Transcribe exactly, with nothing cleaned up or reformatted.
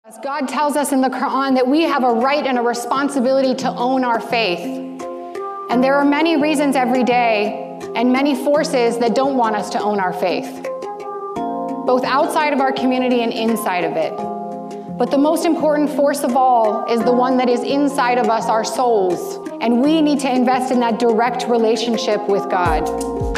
God tells us in the Quran that we have a right and a responsibility to own our faith. And there are many reasons every day and many forces that don't want us to own our faith, both outside of our community and inside of it. But the most important force of all is the one that is inside of us, our souls. And we need to invest in that direct relationship with God.